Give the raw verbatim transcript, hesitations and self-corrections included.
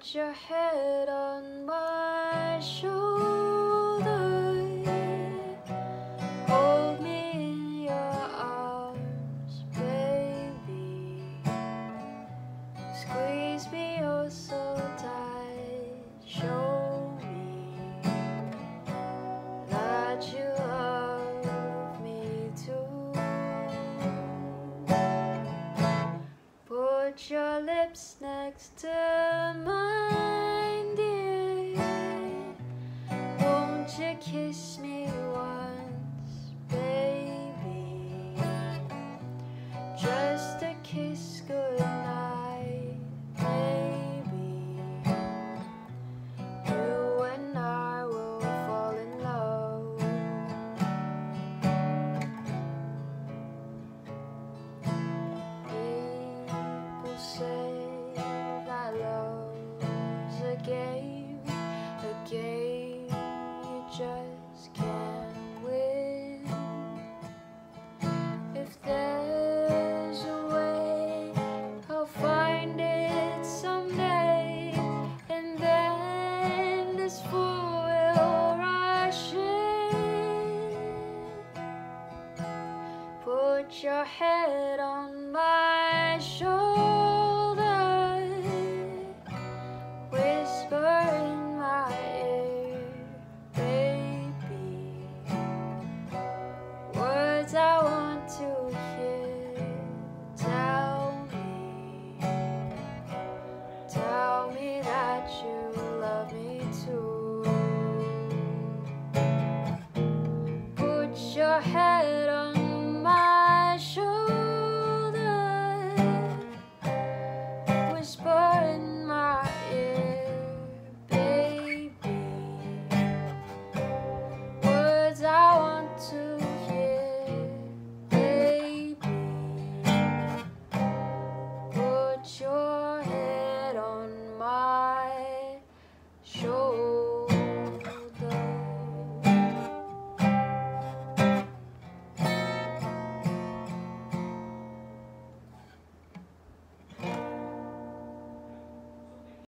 Put your head on my shoulder, hold me in your arms, baby. Squeeze me oh so tight, show me that you love me too. Put your lips next to mine, dear. Won't you kiss me once, baby? Just a kiss goodnight, baby. You and I will fall in love. People say that love's a game, a game you just can't win. If there's a way, I'll find it someday, and then this fool will rush in. Put your head on my shoulder, whisper in my ear, baby, words I want to hear. Tell me, tell me that you love me too. Put your head